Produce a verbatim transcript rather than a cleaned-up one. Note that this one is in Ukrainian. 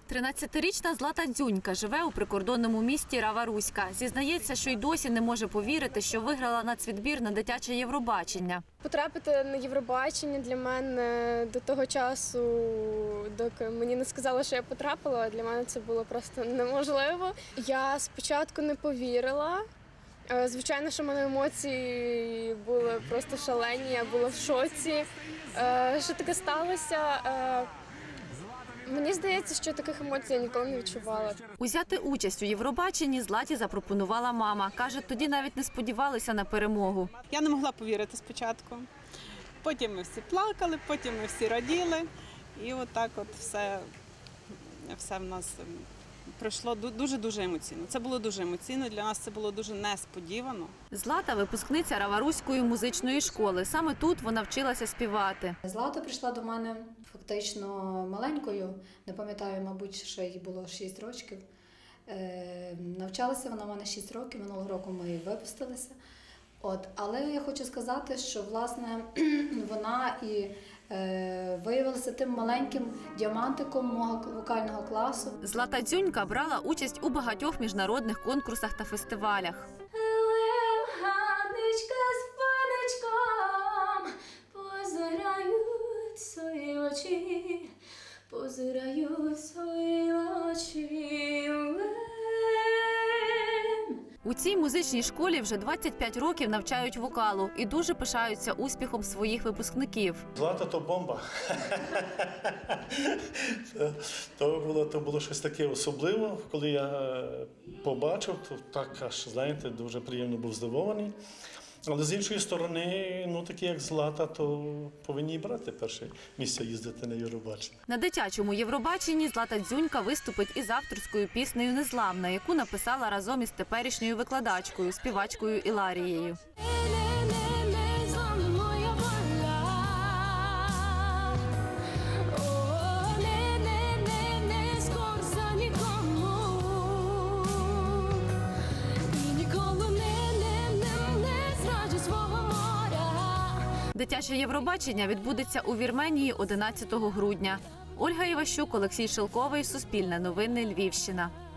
тринадцятирічна Злата Дзюнька живе у прикордонному місті Рава-Руська. Зізнається, що й досі не може повірити, що виграла нацвідбір на дитяче Євробачення. Потрапити на Євробачення для мене до того часу, доки мені не сказали, що я потрапила, для мене це було просто неможливо. Я спочатку не повірила. Звичайно, що в мене емоції були просто шалені, я була в шоці. Що таке сталося? Мені здається, що таких емоцій я ніколи не відчувала. Узяти участь у Євробаченні Златі запропонувала мама. Каже, тоді навіть не сподівалися на перемогу. Я не могла повірити спочатку. Потім ми всі плакали, потім ми всі раділи. І отак от все, все в нас пройшло дуже-дуже емоційно. Це було дуже емоційно, для нас це було дуже несподівано. Злата – випускниця Рава-Руської музичної школи. Саме тут вона вчилася співати. Злата прийшла до мене фактично маленькою, не пам'ятаю, мабуть, що їй було шість років. Е, навчалася вона в мене шість років, минулого року ми її випустилися. От, але я хочу сказати, що власне вона і е, виявилася тим маленьким діамантиком мого вокального класу. Злата Дзюнька брала участь у багатьох міжнародних конкурсах та фестивалях. Ганничка з паничком позирають свої очі, позирають свої очі. У цій музичній школі вже двадцять п'ять років навчають вокалу і дуже пишаються успіхом своїх випускників. Злата – то бомба. То було, то було щось таке особливе. Коли я побачив, то так аж, знаєте, дуже приємно був здивований. Але з іншої сторони, ну такі як Злата, то повинні брати перше місце їздити на Євробачення. На дитячому Євробаченні Злата Дзюнька виступить із авторською піснею «Незламна», яку написала разом із теперішньою викладачкою, співачкою Іларією. Дитяче Євробачення відбудеться у Вірменії одинадцятого грудня. Ольга Іващук, Олексій Шелковий, Суспільне новини, Львівщина.